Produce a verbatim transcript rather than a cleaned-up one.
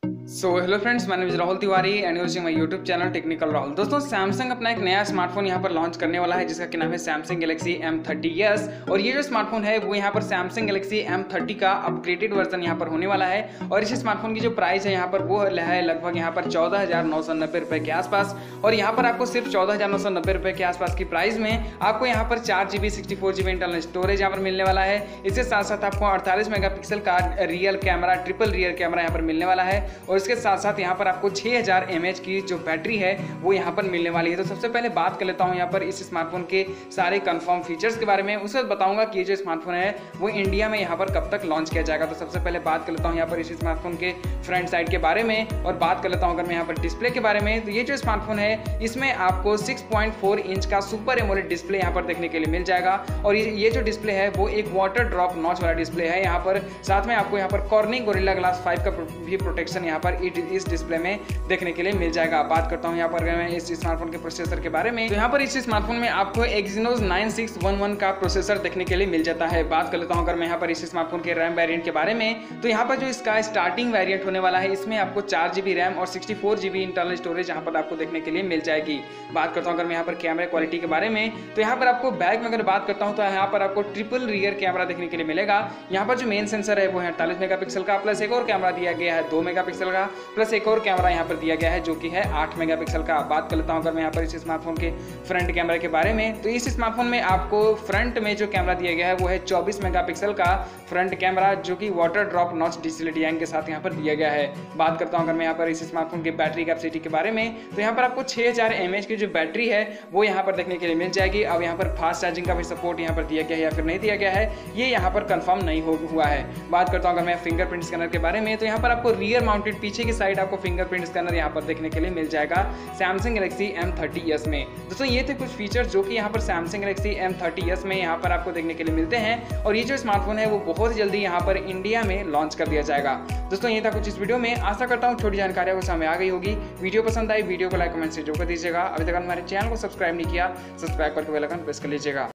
सो hello friends, मैंने Rahul Tiwari and using my YouTube channel technical Rahul. दोस्तों, Samsung अपना एक नया स्मार्टफोन यहाँ पर लॉन्च करने वाला है जिसका कि नाम है Samsung Galaxy M thirty S. और ये जो स्मार्टफोन है वो यहाँ पर सैमसंग गैलेक्सी एम थर्टी का अपग्रेडेड वर्जन यहाँ पर होने वाला है। और इस स्मार्टफोन की जो प्राइस है यहाँ पर वो है लगभग यहाँ पर चौदह हजार नौ सौ नब्बे रुपए के आसपास। और यहाँ पर आपको सिर्फ चौदह हजार नौ सौ नब्बे रुपए के आसपास की प्राइस में आपको यहाँ पर चार GB sixty four GB internal storage यहाँ पर मिलने वाला है। इसके साथ साथ आपको अड़तालीस मेगा पिक्सल का real camera, triple rear camera यहाँ पर मिलने वाला है। और इसके साथ साथ यहाँ पर आपको छह हजार एम एच की जो बैटरी है वो यहाँ पर मिलने वाली है। तो सबसे पहले बात कर लेता हूँ यहाँ पर इस स्मार्टफोन के सारे कंफर्म फीचर्स के बारे में। उसके बाद बताऊंगा कि ये जो स्मार्टफोन है वो इंडिया में यहाँ पर कब तक लॉन्च किया जाएगा। तो सबसे पहले बात कर लेता हूँ यहाँ पर इस स्मार्टफोन के फ्रंट साइड के बारे में और बात कर लेता हूँ अगर मैं यहाँ पर डिस्प्ले के बारे में। तो ये जो स्मार्टफोन है इसमें आपको सिक्स पॉइंट फोर इंच का सुपर एमोलेड डिस्प्ले यहाँ पर देखने के लिए मिल जाएगा। और ये जो डिस्प्ले है वो एक वाटर ड्रॉप नॉच वाला डिस्प्ले है यहाँ पर। साथ में आपको यहाँ पर कॉर्निंग गोरिल्ला ग्लास फाइव का भी प्रोटेक्शन यहाँ पर इस डिस्प्ले में देखने के लिए मिल जाएगा। बात करता हूं यहाँ पर मैं इस स्मार्टफोन के प्रोसेसर के बारे में। तो यहाँ पर इस स्मार्टफोन में आपको Exynos nine six one one का प्रोसेसर देखने के लिए मिल जाता है। बात कर लेता हूं अगर मैं यहाँ पर इस स्मार्टफोन के रैम वेरिएंट के बारे में। तो यहाँ पर जो इसका स्टार्टिंग वेरिएंट होने वाला है इसमें आपको चार जीबी रैम और sixty four GB internal storage यहाँ पर आपको देखने के लिए मिल जाएगी। बात करता हूँ अगर मैं यहाँ पर कैमरा क्वालिटी के बारे में। तो यहाँ पर आपको बैक में अगर बात करता हूँ तो यहाँ पर आपको ट्रिपल रियर कैमरा देखने के लिए मिलेगा। यहाँ पर जो मेन सेंसर है वो है अड़तालीस मेगापिक्सल का, प्लस एक और कैमरा दिया गया है दो मेगापिक्सल का, प्लस एक और कैमरा यहाँ पर दिया गया है जो कि है आठ मेगापिक्सल का। बात कर लेता हूं अगर मैं यहाँ पर इस स्मार्टफोन के फ्रंट कैमरा के बारे में। तो इस स्मार्टफोन में आपको फ्रंट में जो कैमरा दिया गया है वो है चौबीस मेगापिक्सल का फ्रंट कैमरा जो कि water drop notch digital design के साथ यहाँ पर दिया गया है। बात करता हूं अगर मैं यहाँ पर इस स्मार्टफोन की बैटरी कैपेसिटी के बारे में। तो यहाँ पर आपको छह हजार एम एच की जो बैटरी है वो यहाँ पर देखने के लिए मिल जाएगी। अब यहाँ पर फास्ट चार्जिंग का भी सपोर्ट यहाँ पर दिया गया है या फिर नहीं दिया गया है ये यहाँ पर कंफर्म नहीं हो हुआ है। बात करता हूँ अगर मैं फिंगरप्रिंट स्कैनर के बारे में। तो यहाँ पर आपको रियर माउंटेड पीछे की साइड आपको फिंगरप्रिंट स्कैनर यहाँ पर देखने के लिए मिल जाएगा Samsung Galaxy M thirty S में। दोस्तों, ये थे कुछ फीचर्स जो कि यहाँ पर Samsung Galaxy M thirty S में यहाँ पर आपको देखने के लिए मिलते हैं। और ये जो स्मार्टफोन है वो बहुत जल्दी यहाँ पर इंडिया में लॉन्च कर दिया जाएगा। दोस्तों, ये था कुछ इस वीडियो में। आशा करता हूँ छोटी जानकारी आपको समझ आ गई होगी। वीडियो पसंद आई वीडियो को लाइक कमेंट से जरूर कर दीजिएगा। अभी तक हमारे चैनल को सब्सक्राइब नहीं किया, सब्सक्राइब करके बेल आइकन प्रेस कर लीजिएगा।